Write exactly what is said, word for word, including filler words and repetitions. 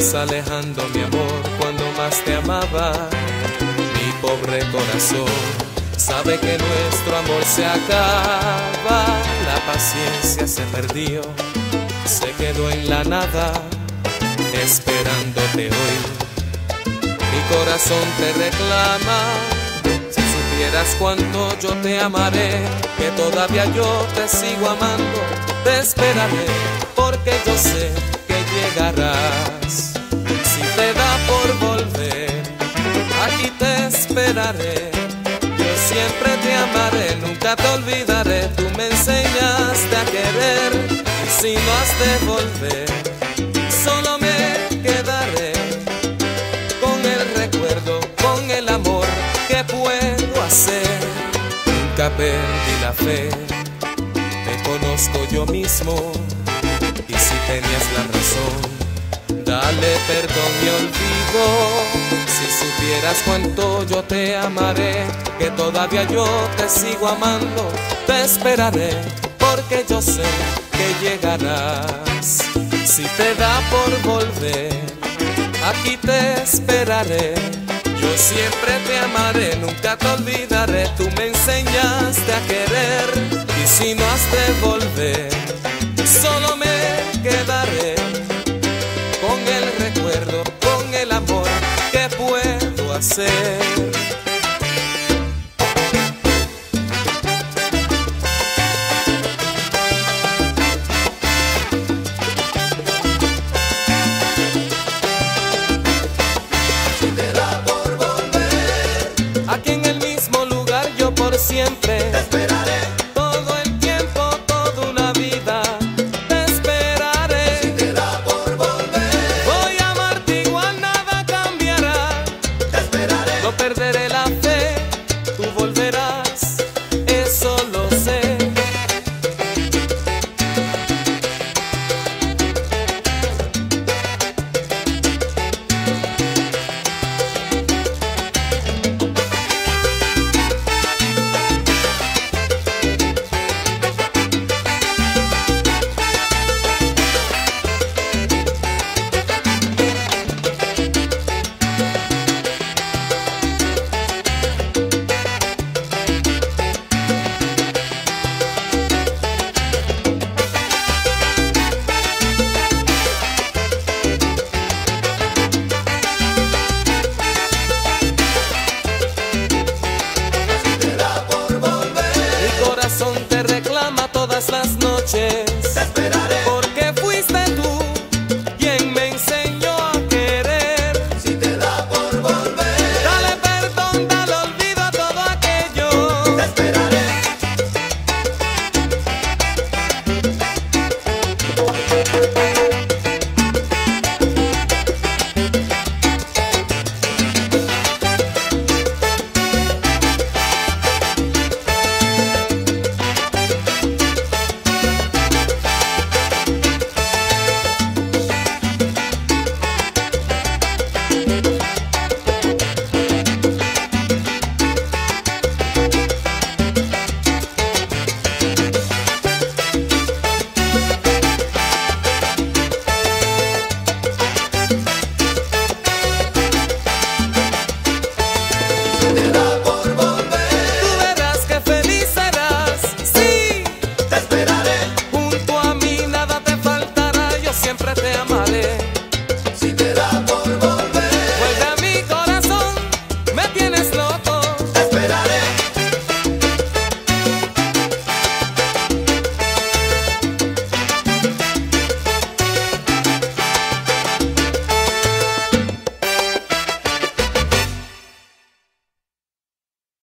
vas alejando, mi amor, cuando más te amaba. Mi pobre corazón sabe que nuestro amor se acaba. La paciencia se perdió, se quedó en la nada, esperándote hoy. Mi corazón te reclama. Si supieras cuánto yo te amaré, que todavía yo te sigo amando. Te esperaré porque yo sé que llegarás. Si te da por volver, aquí te esperaré. Yo siempre te amaré, nunca te olvidaré. Tú me enseñaste a querer, y si no has de volver, solo me quedaré con el recuerdo, con el amor que puedo hacer. Nunca perdí la fe, me conozco yo mismo, y si tenías la razón, dale perdón y olvido. Si supieras cuánto yo te amaré, que todavía yo te sigo amando. Te esperaré porque yo sé que llegarás. Si te da por volver, aquí te esperaré. Yo siempre te amaré, nunca te olvidaré. Tú me enseñaste a querer, y si no has de volver, solo me quedaré con el recuerdo, con el amor que puedo hacer.